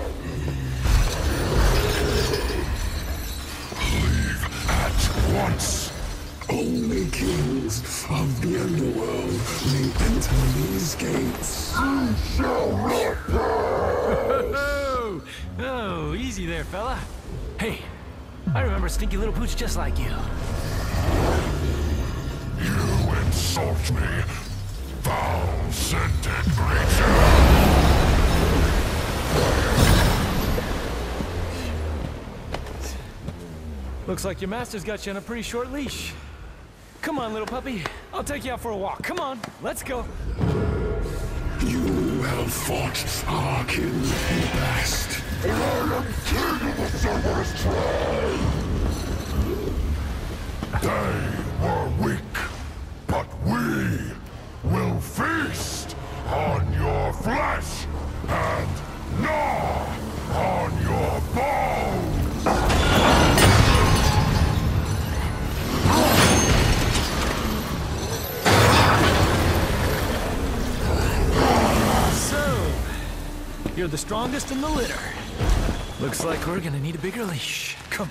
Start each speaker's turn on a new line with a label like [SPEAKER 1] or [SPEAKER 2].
[SPEAKER 1] Leave at once.
[SPEAKER 2] Only kings of the underworld may enter these gates. You shall not pass!
[SPEAKER 3] Oh, easy there, fella. Hey, I remember a stinky little pooch just like you.
[SPEAKER 1] You insult me, foul-scented creature!
[SPEAKER 3] Looks like your master's got you on a pretty short leash. Come on, little puppy. I'll take you out for a walk. Come on, let's go.
[SPEAKER 2] You have fought our kin the best. I am king of the Cerberus tribe!
[SPEAKER 1] They were weak, but we will feast on your flesh and gnaw on your bones!
[SPEAKER 3] So, you're the strongest in the litter. Looks like we're gonna need a bigger leash. Come.